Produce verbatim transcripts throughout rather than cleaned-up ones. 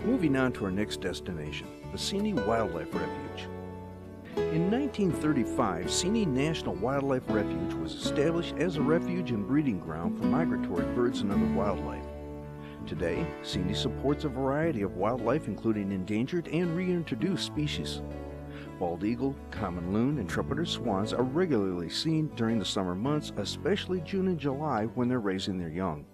Moving on to our next destination, the Seney Wildlife Refuge. In nineteen thirty-five, Seney National Wildlife Refuge was established as a refuge and breeding ground for migratory birds and other wildlife. Today, Seney supports a variety of wildlife including endangered and reintroduced species. Bald eagle, common loon, and trumpeter swans are regularly seen during the summer months, especially June and July when they're raising their young.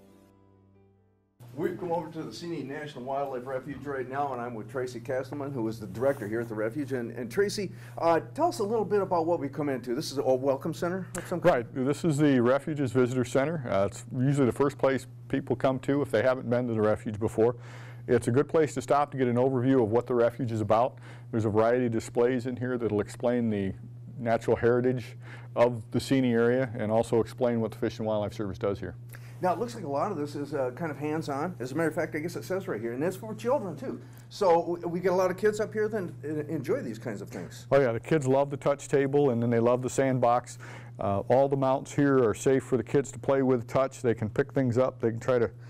We've come over to the Seney National Wildlife Refuge right now, and I'm with Tracy Castleman, who is the director here at the refuge. And, and Tracy, uh, tell us a little bit about what we come into. This is a welcome center of some kind? Right. This is the Refuge's Visitor Center. Uh, it's usually the first place people come to if they haven't been to the refuge before. It's a good place to stop to get an overview of what the refuge is about. There's a variety of displays in here that'll explain the natural heritage of the Seney area and also explain what the Fish and Wildlife Service does here. Now, it looks like a lot of this is uh, kind of hands-on. As a matter of fact, I guess it says right here, and that's for children, too. So we get a lot of kids up here that enjoy these kinds of things. Oh, yeah. The kids love the touch table, and then they love the sandbox. Uh, all the mounts here are safe for the kids to play with, touch. They can pick things up. They can try to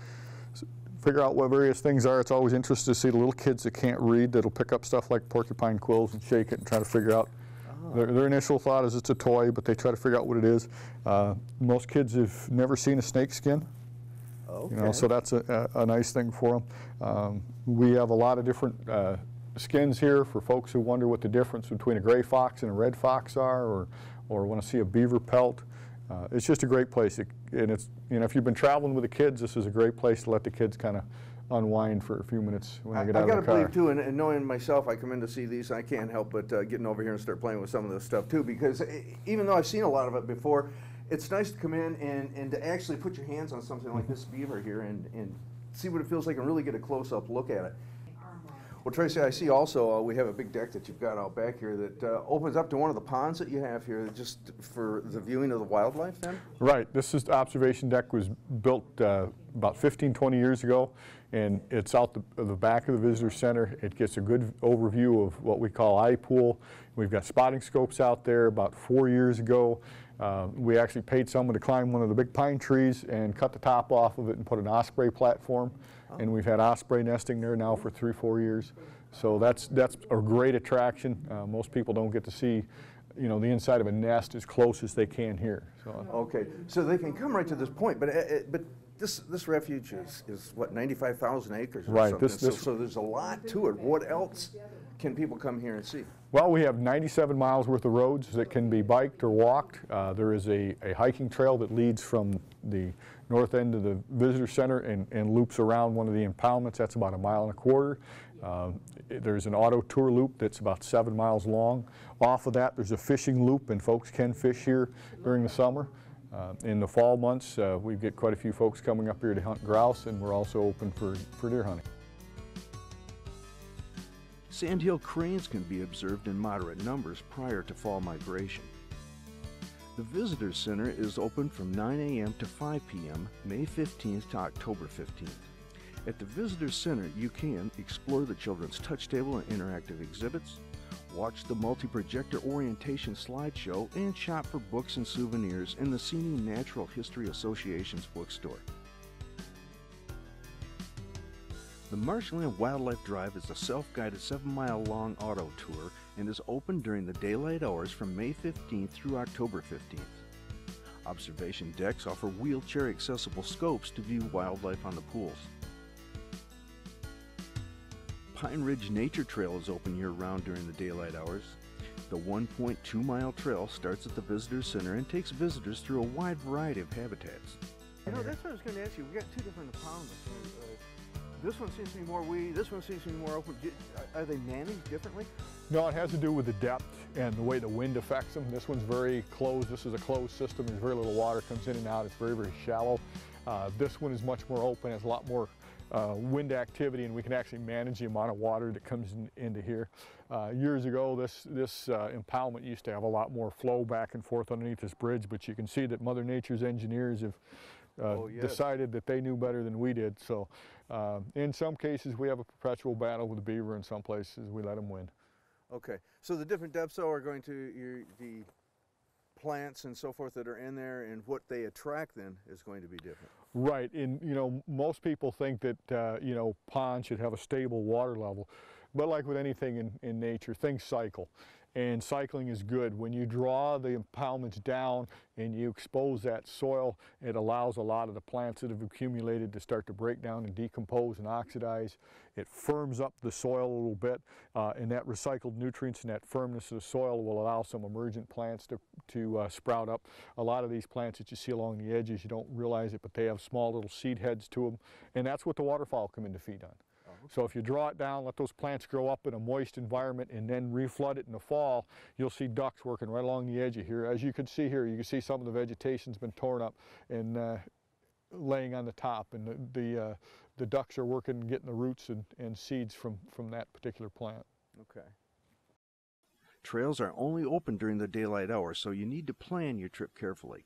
figure out what various things are. It's always interesting to see the little kids that can't read that'll pick up stuff like porcupine quills and shake it and try to figure out. Their, their initial thought is it's a toy, but they try to figure out what it is. Uh, most kids have never seen a snake skin. Okay. You know, so that's a, a, a nice thing for them. Um, we have a lot of different uh, skins here for folks who wonder what the difference between a gray fox and a red fox are, or, or want to see a beaver pelt. Uh, it's just a great place. It, and it's, you know, if you've been traveling with the kids, this is a great place to let the kids kind of unwind for a few minutes when I get out I of the car. I got to believe too, and, and knowing myself, I come in to see these, I can't help but uh, getting over here and start playing with some of this stuff too, because even though I've seen a lot of it before, it's nice to come in and, and to actually put your hands on something like this beaver here and, and see what it feels like and really get a close-up look at it. Well, Tracy, I see also uh, we have a big deck that you've got out back here that uh, opens up to one of the ponds that you have here just for the viewing of the wildlife then? Right. This is the observation deck was built uh, about fifteen, twenty years ago, and it's out the, the back of the visitor center. It gets a good overview of what we call eye pool. We've got spotting scopes out there. About four years ago, uh, we actually paid someone to climb one of the big pine trees and cut the top off of it and put an osprey platform. And we've had osprey nesting there now for three, four years. So that's that's a great attraction. Uh, most people don't get to see, you know, the inside of a nest as close as they can here. So. Okay, so they can come right to this point, but uh, but this this refuge is is what, ninety-five thousand acres or right. something. This, this, so, so there's a lot to it. What else can people come here and see? Well, we have ninety-seven miles worth of roads that can be biked or walked. Uh, there is a, a hiking trail that leads from the north end of the visitor center and, and loops around one of the impoundments. That's about a mile and a quarter. Uh, there's an auto tour loop that's about seven miles long. Off of that, there's a fishing loop, and folks can fish here during the summer. Uh, in the fall months, uh, we get quite a few folks coming up here to hunt grouse, and we're also open for, for deer hunting. Sandhill cranes can be observed in moderate numbers prior to fall migration. The Visitor Center is open from nine A M to five P M May fifteenth to October fifteenth. At the Visitor Center, you can explore the children's touch table and interactive exhibits, watch the multi-projector orientation slideshow, and shop for books and souvenirs in the Seney Natural History Association's bookstore. The Marshland Wildlife Drive is a self-guided seven mile long auto tour and is open during the daylight hours from May fifteenth through October fifteenth. Observation decks offer wheelchair-accessible scopes to view wildlife on the pools. Pine Ridge Nature Trail is open year-round during the daylight hours. The one point two mile trail starts at the Visitor Center and takes visitors through a wide variety of habitats. You know, that's what I was going to ask you. We got two different impoundments. Uh, this one seems to be more weedy, this one seems to be more open. Are they managed differently? No, it has to do with the depth and the way the wind affects them. This one's very closed. This is a closed system. There's very little water comes in and out. It's very, very shallow. Uh, this one is much more open, has a lot more uh, wind activity, and we can actually manage the amount of water that comes in, into here. Uh, years ago, this, this uh, impoundment used to have a lot more flow back and forth underneath this bridge, but you can see that Mother Nature's engineers have uh, oh, yes. decided that they knew better than we did. So uh, in some cases, we have a perpetual battle with the beaver. In some places, we let them win. Okay, so the different depths though are going to, your, the plants and so forth that are in there, and what they attract then is going to be different. Right, and you know, most people think that uh, you know, ponds should have a stable water level, but like with anything in, in nature, things cycle, and cycling is good. When you draw the impoundments down and you expose that soil, it allows a lot of the plants that have accumulated to start to break down and decompose and oxidize. It firms up the soil a little bit, uh, and that recycled nutrients and that firmness of the soil will allow some emergent plants to, to uh, sprout up. A lot of these plants that you see along the edges, you don't realize it, but they have small little seed heads to them, and that's what the waterfowl come in to feed on. So if you draw it down, let those plants grow up in a moist environment, and then reflood it in the fall, you'll see ducks working right along the edge of here. As you can see here, you can see some of the vegetation's been torn up and uh, laying on the top, and the the, uh, the ducks are working, getting the roots and, and seeds from, from that particular plant. Okay. Trails are only open during the daylight hours, so you need to plan your trip carefully.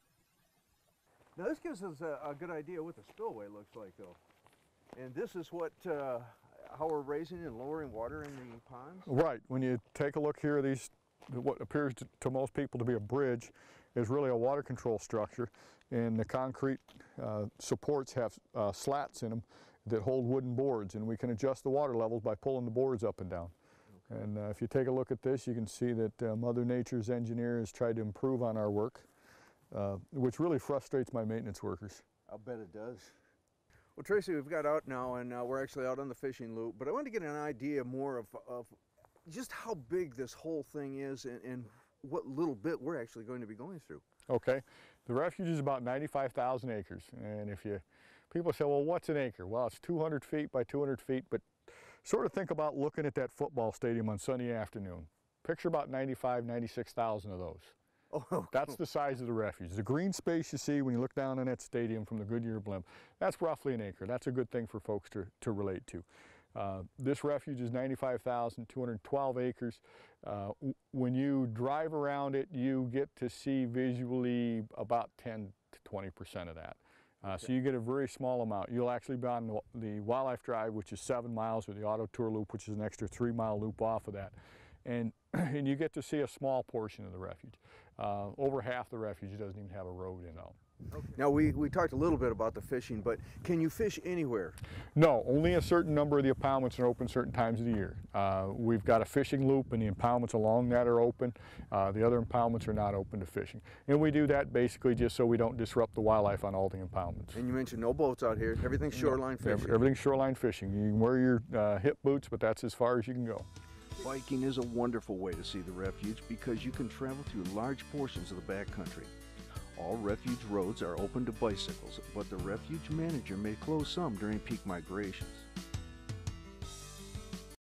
Now this gives us a, a good idea what the spillway looks like, though. And this is what, uh, how we're raising and lowering water in the ponds? Right. When you take a look here, these, what appears to, to most people to be a bridge is really a water control structure, and the concrete uh, supports have uh, slats in them that hold wooden boards, and we can adjust the water levels by pulling the boards up and down. Okay. And uh, if you take a look at this, you can see that uh, Mother Nature's engineer has tried to improve on our work, uh, which really frustrates my maintenance workers. I'll bet it does. Well, Tracy, we've got out now, and uh, we're actually out on the fishing loop, but I want to get an idea more of, of just how big this whole thing is, and, and what little bit we're actually going to be going through. Okay. The refuge is about ninety-five thousand acres, and if you, people say, well, what's an acre? Well, it's two hundred feet by two hundred feet, but sort of think about looking at that football stadium on Sunday afternoon. Picture about ninety-five, ninety-six thousand of those. Oh, okay. That's the size of the refuge. The green space you see when you look down on that stadium from the Goodyear blimp, that's roughly an acre. That's a good thing for folks to, to relate to. Uh, this refuge is ninety-five thousand two hundred twelve acres. Uh, when you drive around it, you get to see visually about ten to twenty percent of that. Uh, okay. So you get a very small amount. You'll actually be on the, the Wildlife Drive, which is seven miles, or the Auto Tour Loop, which is an extra three mile loop off of that. And, and you get to see a small portion of the refuge. Uh, over half the refuge doesn't even have a road in out. Okay. Now we, we talked a little bit about the fishing, but can you fish anywhere? No, only a certain number of the impoundments are open certain times of the year. Uh, we've got a fishing loop, and the impoundments along that are open. Uh, the other impoundments are not open to fishing. And we do that basically just so we don't disrupt the wildlife on all the impoundments. And you mentioned no boats out here. Everything's shoreline no, fishing. Everything's shoreline fishing. You can wear your uh, hip boots, but that's as far as you can go. Biking is a wonderful way to see the refuge because you can travel through large portions of the backcountry. All refuge roads are open to bicycles, but the refuge manager may close some during peak migrations.